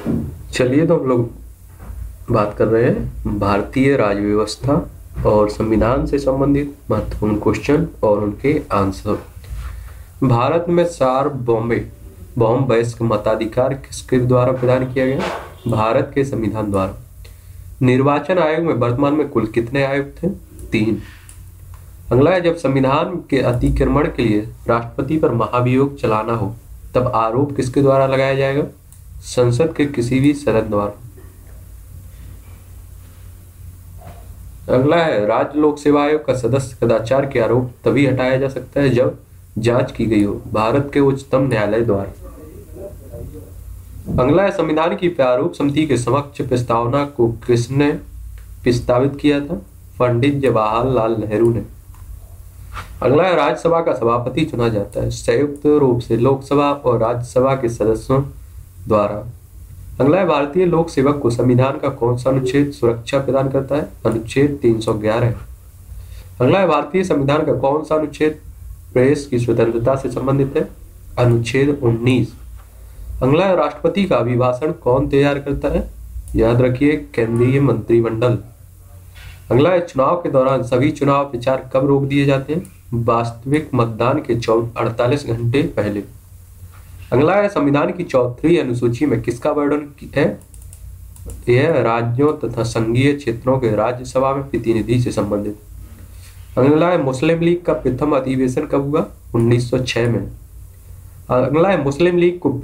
चलिए तो हम लोग बात कर रहे हैं भारतीय राज्य व्यवस्था और संविधान से संबंधित महत्वपूर्ण क्वेश्चन और उनके आंसर। भारत में सार्वभौम वयस्क मताधिकार किसके द्वारा प्रदान किया गया? भारत के संविधान द्वारा। निर्वाचन आयोग में वर्तमान में कुल कितने आयोग थे? 3। अगला है, जब संविधान के अतिक्रमण के लिए राष्ट्रपति पर महाभियोग चलाना हो तब आरोप किसके द्वारा लगाया जाएगा? संसद के किसी भी सदस्य द्वारा। अगला है, राज्य लोक सेवा आयोग का सदस्य कदाचार के आरोप तभी हटाया जा सकता है जब जांच की गई हो भारत के उच्चतम न्यायालय द्वारा। अगला है, संविधान की प्रारूप समिति के समक्ष प्रस्तावना को किसने प्रस्तावित किया था? पंडित जवाहरलाल नेहरू ने। अगला है, राज्यसभा का सभापति चुना जाता है संयुक्त रूप से लोकसभा और राज्यसभा के सदस्यों द्वारा। अगला है, भारतीय लोक सेवक को संविधान का कौन सा अनुच्छेद सुरक्षा प्रदान करता है? अनुच्छेद 311। अगला है, भारतीय संविधान का कौन सा अनुच्छेद प्रेस की स्वतंत्रता से संबंधित है? अनुच्छेद 19। अगला है, राष्ट्रपति का अभिभाषण कौन तैयार करता है? याद रखिए, केंद्रीय मंत्रिमंडल। अगला है, चुनाव के दौरान सभी चुनाव प्रचार कब रोक दिए जाते हैं? वास्तविक मतदान के 48 घंटे पहले। अगला है, संविधान की 4वीं अनुसूची में किसका वर्णन है? यह राज्यों तथा संघीय क्षेत्रों के राज्यसभा में प्रतिनिधि से संबंधित। अगला है, मुस्लिम लीग का प्रथम अधिवेशन कब हुआ? 1906 में। अगला है, मुस्लिम लीग को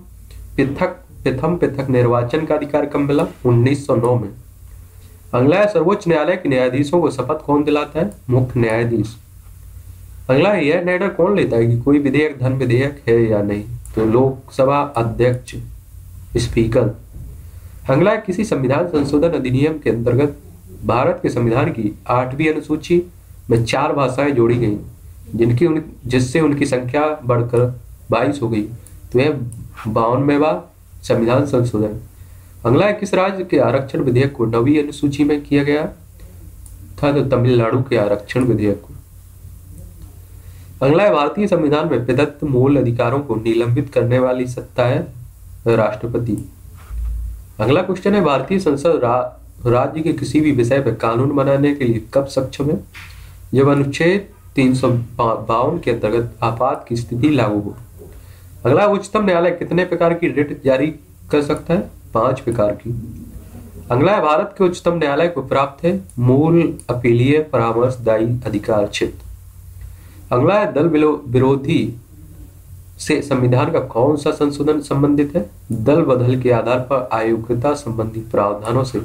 प्रथम पृथक निर्वाचन का अधिकार कब मिला? 1909 में। अगला है, सर्वोच्च न्यायालय के न्यायाधीशों को शपथ कौन दिलाता है? मुख्य न्यायाधीश। अगला है, यह निर्णय कौन लेता है कि कोई विधेयक धन विधेयक है या नहीं? तो लोकसभा अध्यक्ष, स्पीकर। अगला है, किसी संविधान संशोधन अधिनियम के अंतर्गत भारत के संविधान की 8वीं अनुसूची में 4 भाषाएं जोड़ी गई जिससे उनकी संख्या बढ़कर 22 हो गई। तो यह 52वां संविधान संशोधन। अगला है, किस राज्य के आरक्षण विधेयक को 9वीं अनुसूची में किया गया था? तो तमिलनाडु के आरक्षण विधेयक को। अगला है, भारतीय संविधान में प्रदत्त मूल अधिकारों को निलंबित करने वाली सत्ता है राष्ट्रपति। अगला क्वेश्चन है, भारतीय संसद राज्य के किसी भी विषय पर कानून बनाने के लिए कब सक्षम है? जब अनुच्छेद 352 के अंतर्गत आपात की स्थिति लागू हो। अगला, उच्चतम न्यायालय कितने प्रकार की रिट जारी कर सकता है? 5 प्रकार की। अगला है, भारत के उच्चतम न्यायालय को प्राप्त है मूल अपीलीय परामर्शदायी अधिकार क्षेत्र। अगला है, दल विरोधी से संविधान का कौन सा संशोधन संबंधित है? दल बदल के आधार पर अयोग्यता संबंधी प्रावधानों से।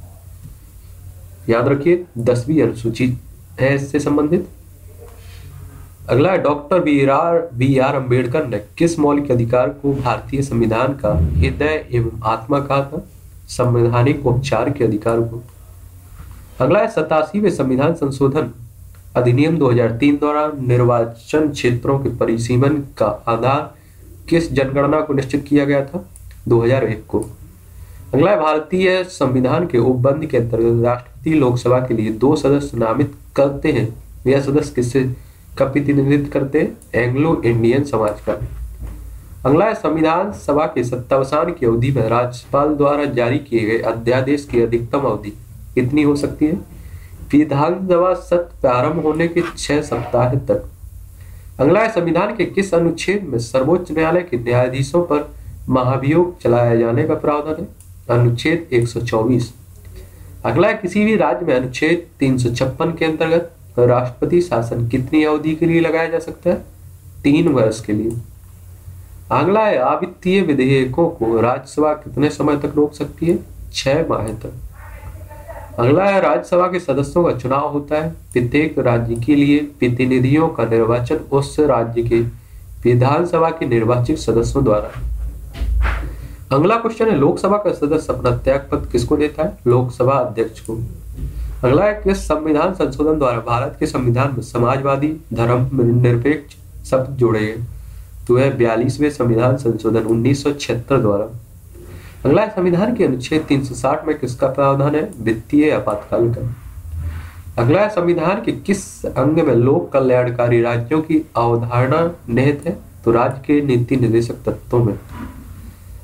याद रखिए, 10वीं अनुसूची है इससे संबंधित। अगला है, डॉक्टर बी आर अम्बेडकर ने किस मौलिक अधिकार को भारतीय संविधान का हृदय एवं आत्मा कहा था? संवैधानिक उपचार के अधिकार को। अगला है, 87वें संविधान संशोधन अधिनियम 2003 द्वारा निर्वाचन क्षेत्रों के परिसीमन का आधार किस जनगणना को निश्चित किया गया था? 2001 को। अगला है, भारतीय संविधान के उपबंध के अंतर्गत राष्ट्रपति लोकसभा के लिए 2 सदस्य नामित करते हैं। यह सदस्य किससे का प्रतिनिधित्व करते हैं? एंग्लो इंडियन समाज का। अगला है, संविधान सभा के सत्तावसान की अवधि में राज्यपाल द्वारा जारी किए गए अध्यादेश की अधिकतम अवधि कितनी हो सकती है? विधानसभा सत्र प्रारंभ होने के 6 सप्ताह तक। अगला है, संविधान के किस अनुच्छेद में सर्वोच्च न्यायालय के न्यायाधीशों पर महाभियोग चलाया जाने का प्रावधान है? अनुच्छेद 124। अगला है, किसी भी राज्य में अनुच्छेद 356 के अंतर्गत राष्ट्रपति शासन कितनी अवधि के लिए लगाया जा सकता है? 3 वर्ष के लिए। अगला है, अवित्तीय विधेयकों को राज्यसभा कितने समय तक रोक सकती है? 6 माह तक। अगला है, राज्यसभा के सदस्यों का चुनाव होता है प्रत्येक राज्य के लिए प्रतिनिधियों का निर्वाचन उस राज्य के विधानसभा के निर्वाचित सदस्यों द्वारा। अगला क्वेश्चन है, लोकसभा का सदस्य अपना त्यागपत्र किसको देता है? लोकसभा अध्यक्ष को। अगला है, किस संविधान संशोधन द्वारा भारत के संविधान में समाजवादी धर्मनिरपेक्ष शब्द जोड़े गए? तो है 42वें संविधान संशोधन 1976 द्वारा। अगला है, संविधान के अनुच्छेद 360 में किसका प्रावधान है? वित्तीय आपातकाल का। अगला है, संविधान के किस अंग में लोक कल्याणकारी राज्यों की अवधारणा निहित है? तो राज्य के नीति निर्देशक तत्वों में।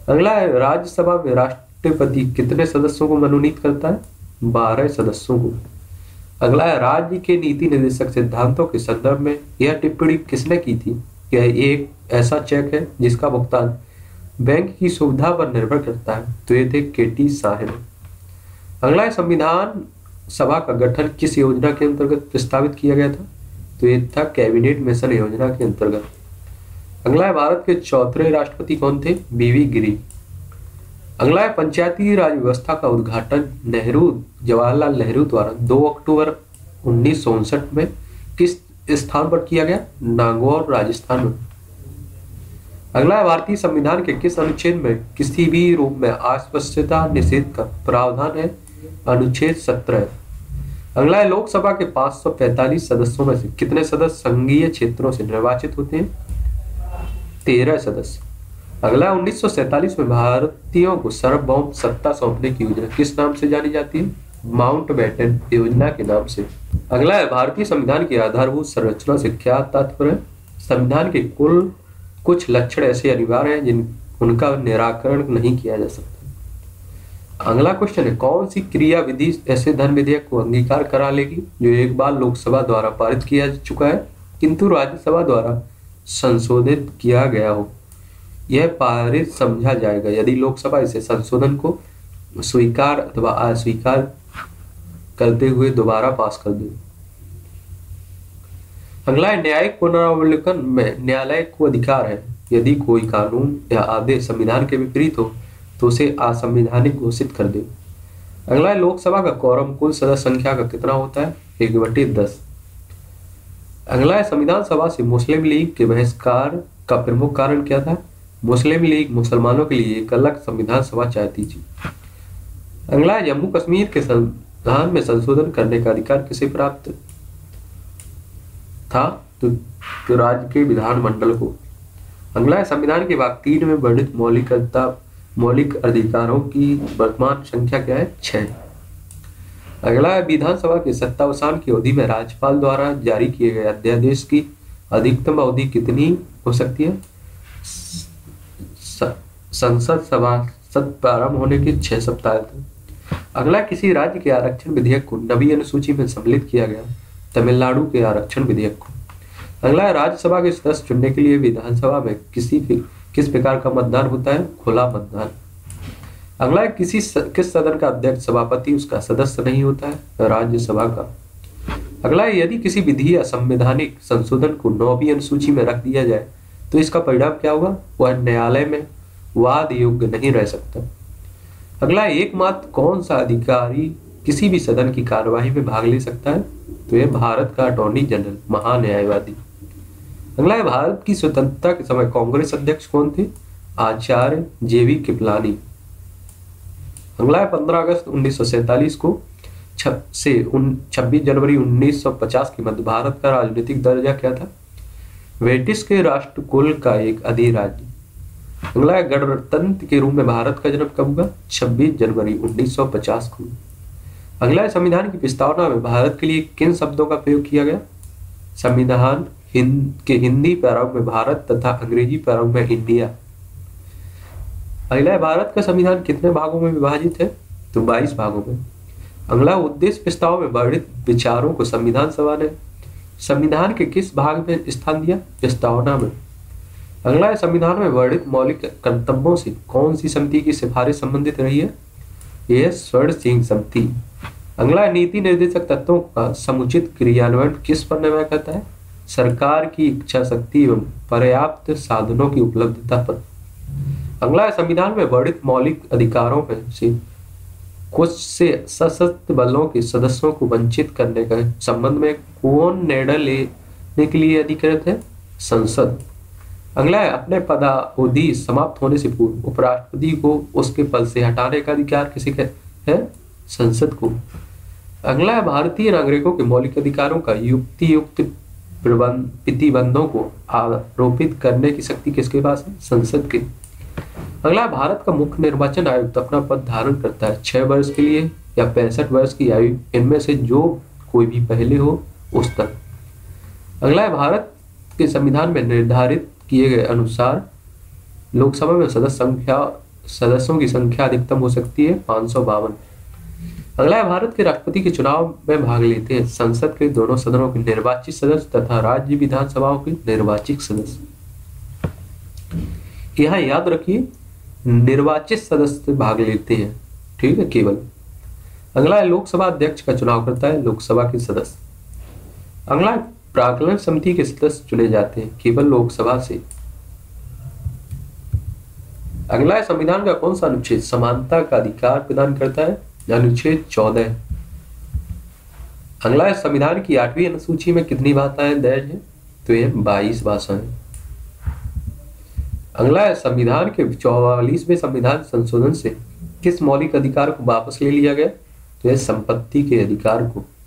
अगला है, राज्यसभा में राष्ट्रपति कितने सदस्यों को मनोनीत करता है? 12 सदस्यों को। अगला है, राज्य के नीति निर्देशक सिद्धांतों के संदर्भ में यह टिप्पणी किसने की थी? यह एक ऐसा चेक है जिसका भुगतान बैंक की सुविधा पर निर्भर करता है। तो ये थे केटी साहब। अगला है, संविधान सभा का गठन किस योजना के अंतर्गत प्रस्तावित किया गया था? तो ये था कैबिनेट मिशन योजना के अंतर्गत। अगला है, भारत के चौथे राष्ट्रपति कौन थे? बीवी गिरी। अगला है, पंचायती राज व्यवस्था का उद्घाटन जवाहरलाल नेहरू द्वारा 2 अक्टूबर 1959 में किस स्थान पर किया गया? नागौर, राजस्थान में। अगला है, भारतीय संविधान के किस अनुच्छेद में किसी भी रूप में अस्पृश्यता निषेध का प्रावधान है? अनुच्छेद 17। अगला है, लोकसभा के 545 सदस्यों में से कितने सदस्य संघीय क्षेत्रों से निर्वाचित होते हैं? 13 सदस्य। अगला 1947 में भारतीयों को सार्वभौम सत्ता सौंपने की योजना किस नाम से जानी जाती है? माउंटबेटन योजना के नाम से। अगला है, भारतीय संविधान की आधारभूत संरचना से क्या तात्पर्य है? संविधान के कुल कुछ लक्षण ऐसे अनिवार्य हैं जिन उनका निराकरण नहीं किया जा सकता। अगला क्वेश्चन है, कौन सी क्रिया विधि ऐसे धन विधेयक को अंगीकार करा लेगी जो एक बार लोकसभा द्वारा पारित किया चुका है किंतु राज्यसभा द्वारा संशोधित किया गया हो? यह पारित समझा जाएगा यदि लोकसभा इसे संशोधन को स्वीकार अथवा अस्वीकार करते हुए दोबारा पास कर दे। अगला है, न्यायिक पुनरावलोकन में न्यायालय को अधिकार है यदि कोई कानून या आदेश संविधान के विपरीत हो तो उसे असंवैधानिक घोषित कर दे। अगला है, लोकसभा का क्वारम कुल सदस्य संख्या का कितना होता है? 1/10। अगला है, संविधान सभा से मुस्लिम लीग के बहिष्कार का प्रमुख कारण क्या था? मुस्लिम लीग मुसलमानों के लिए एक अलग संविधान सभा चाहती थी। अगला है, जम्मू कश्मीर के संविधान में संशोधन करने का अधिकार किसे प्राप्त था? तो राज्य के विधानमंडल को। अगला है, संविधान के भाग 3 में वर्णित मौलिक अधिकारों की वर्तमान संख्या क्या है? 6। अगला है, विधानसभा के सत्तावसान की अवधि में राज्यपाल द्वारा जारी किए गए अध्यादेश की अधिकतम अवधि कितनी हो सकती है? संसद सभा प्रारंभ होने के 6 सप्ताह तक। अगला, किसी राज्य के आरक्षण विधेयक को नवी अनुसूची में सम्मिलित किया गया? तमिलनाडु के आरक्षण विधेयक को। अगला, राज्यसभा के सदस्य चुनने के लिए विधानसभा में किस प्रकार का मतदान होता है? खुला मतदान। अगला, किस सदन का अध्यक्ष सभापति उसका सदस्य नहीं होता है? राज्यसभा का। अगला, यदि किसी विधि या संवैधानिक संशोधन को 9वीं अनुसूची में रख दिया जाए तो इसका परिणाम क्या होगा? वह न्यायालय में वाद योग्य नहीं रह सकता। अगला, एकमात्र कौन सा अधिकारी किसी भी सदन की कार्यवाही में भाग ले सकता है? तो यह भारत का अटॉर्नी जनरल, महान्यायवादी। अगला है, भारत की स्वतंत्रता के समय कांग्रेस अध्यक्ष कौन थे? आचार्य JV कृपलानी। अगला है, 15 अगस्त 1947 को से 26 जनवरी 1950 के मध्य भारत का राजनीतिक दर्जा क्या था? ब्रिटिश के राष्ट्रकुल का एक अधिराज्य। अगला है, गणतंत्र के रूप में भारत का जन्म कब हुआ? 26 जनवरी 1950 को। अगला है, संविधान की प्रस्तावना में भारत के लिए किन शब्दों का प्रयोग किया गया? संविधान के हिंदी प्रारूप में भारत तथा अंग्रेजी प्रारूप में इंडिया। अगला है, भारत का संविधान कितने भागों में विभाजित है? तो 22 भागों में। अगला, उद्देश्य प्रस्ताव में वर्णित विचारों को संविधान सभा ने संविधान के किस भाग में स्थान दिया? प्रस्तावना में। अगला है, संविधान में वर्णित मौलिक कर्तव्यों से कौन सी समिति की सिफारिश संबंधित रही है? यह स्वर्ण सिंह समिति। अगला है, नीति निर्देशक तत्वों का समुचित क्रियान्वयन किस पर निर्भर करता है? सरकार की इच्छा शक्ति एवं पर्याप्त साधनों की उपलब्धता पर। अगला है, संविधान में वर्णित मौलिक अधिकारों में से कुछ से सशस्त्र बलों के सदस्यों को वंचित करने के संबंध में कौन निर्णय लेने के लिए अधिकृत है? संसद। अगला है, अपने पदावधि समाप्त होने से पूर्व उपराष्ट्रपति को उसके पद से हटाने का अधिकार किसे है? संसद को। अगला है, भारतीय नागरिकों के मौलिक अधिकारों का युक्त प्रतिबंधों को आरोपित करने की शक्ति किसके पास है? संसद के। अगला, भारत का मुख्य निर्वाचन आयुक्त अपना पद धारण करता है 6 वर्ष के लिए या 65 वर्ष की आयु, इनमें से जो कोई भी पहले हो उस तक। अगला है, भारत के संविधान में निर्धारित किए गए अनुसार लोकसभा में सदस्य सदस्यों की संख्या अधिकतम हो सकती है 552। अगला है, भारत के राष्ट्रपति के चुनाव में भाग लेते हैं संसद के दोनों सदनों के निर्वाचित सदस्य तथा राज्य विधानसभाओं के निर्वाचित सदस्य। यहाँ याद रखिए, निर्वाचित सदस्य भाग लेते हैं, ठीक है, केवल। अगला है, लोकसभा अध्यक्ष का चुनाव करता है लोकसभा के सदस्य। अगला है, प्राक्कलन समिति के सदस्य चुने जाते हैं केवल लोकसभा से। अगला है, संविधान का कौन सा अनुच्छेद समानता का अधिकार प्रदान करता है? अनुच्छेद 14। अगला है, संविधान की 8वीं अनुसूची में कितनी भाषाएं दर्ज हैं? तो ये 22 भाषाएं। अगला है, संविधान के 44वें संविधान संशोधन से किस मौलिक अधिकार को वापस ले लिया गया? तो यह संपत्ति के अधिकार को।